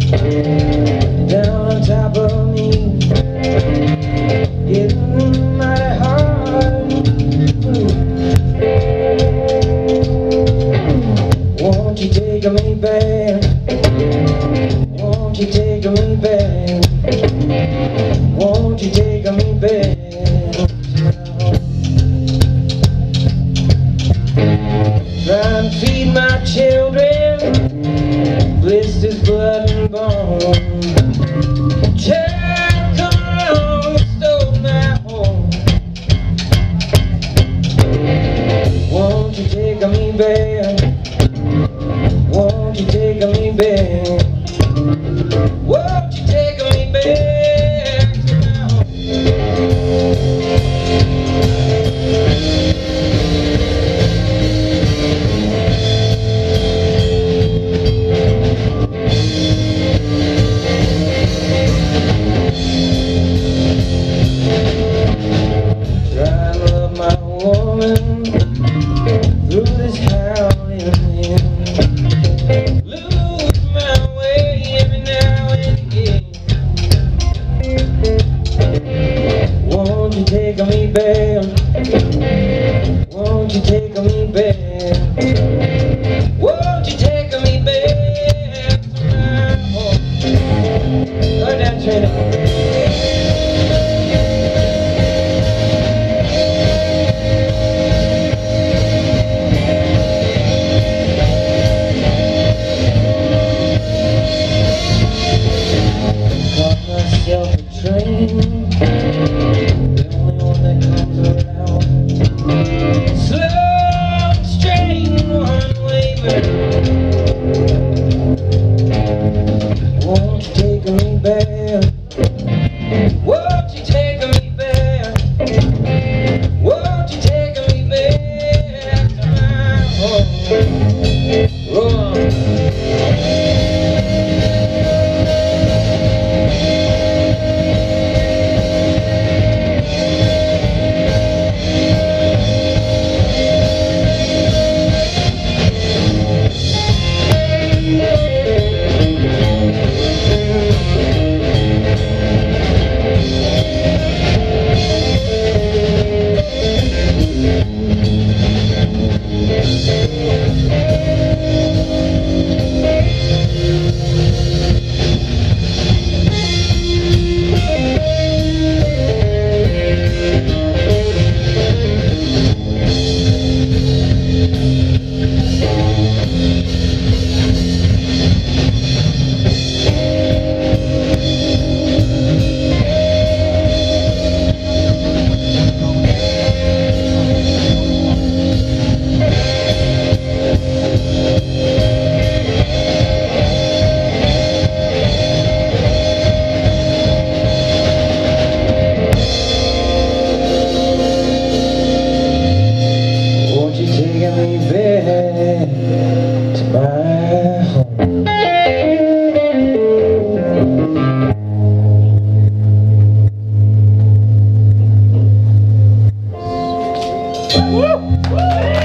down on top of me, getting mighty hard. Won't you take me back? Won't you take me back? Won't you take me back? Trying to feed my children blisters, blood and bone. Child, come along, stole my home. Won't you take me back? Won't you take me back? Won't you take me back to my home? Try to love my woman through this howling wind. Lose my way every now and again. Won't you take me back? Won't you take me back? Won't you take me back to my home? Go down, Trina. Myself a train, the only one that comes around. Slow, straight, one way round. Won't you take me back? Won't you take me back? Won't you take me back to my home? Oh. Me back to my home. Woo!